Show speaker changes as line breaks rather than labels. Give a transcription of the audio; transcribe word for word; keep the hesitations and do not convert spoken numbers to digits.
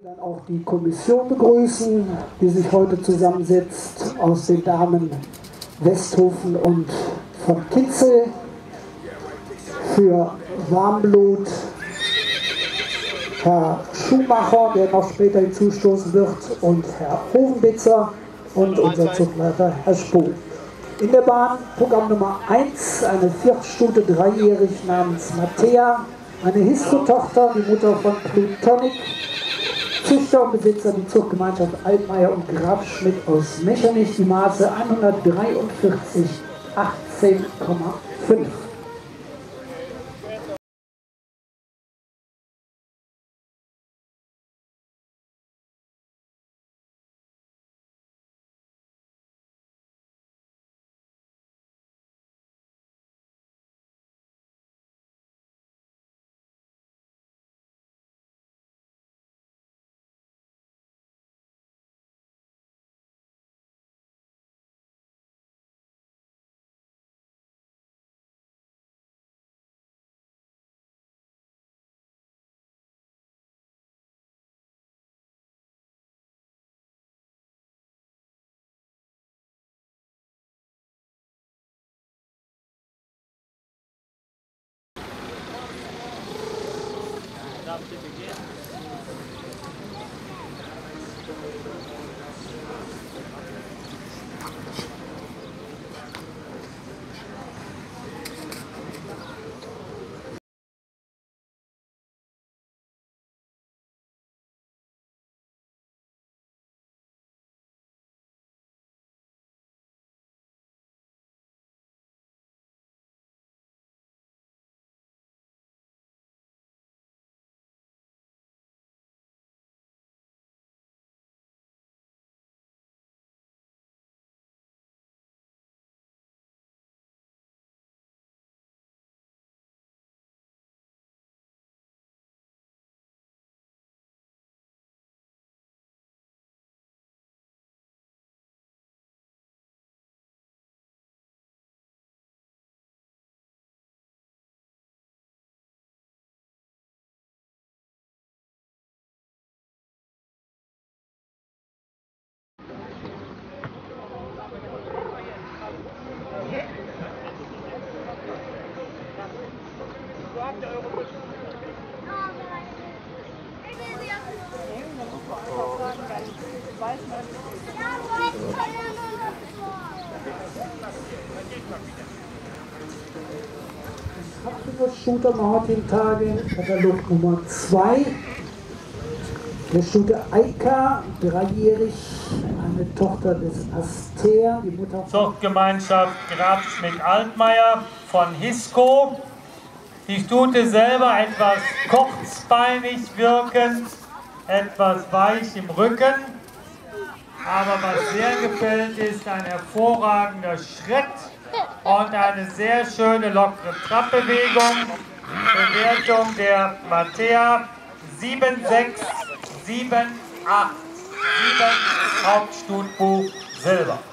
Dann auch die Kommission begrüßen, die sich heute zusammensetzt aus den Damen Westhofen und von Kitzel. Für Warmblut Herr Schumacher, der noch später hinzustoßen wird, und Herr Hovenbitzer und unser Zugleiter Herr Spoh. In der Bahn Programm Nummer eins, eine Viertstute dreijährig namens Mattea, eine Hisco-Tochter, die Mutter von Plutonic, Züchter und Besitzer die Zuchtgemeinschaft Altmaier und Graf Schmidt aus Mechernich, die Maße hundertdreiundvierzig achtzehn Komma fünf. Shooter am heutigen Tage, Katalog Nummer zwei. Der Shooter Eika, dreijährig, eine Tochter des Aster, die Mutter
Zuchtgemeinschaft Graf Schmidt Altmaier von Hisco. Die Stute selber etwas kurzbeinig wirkend, etwas weich im Rücken, aber was sehr gefällt ist, ein hervorragender Schritt und eine sehr schöne lockere Trappbewegung. Bewertung der Mattea sieben sechs sieben acht sieben, Hauptstutbuch Silber.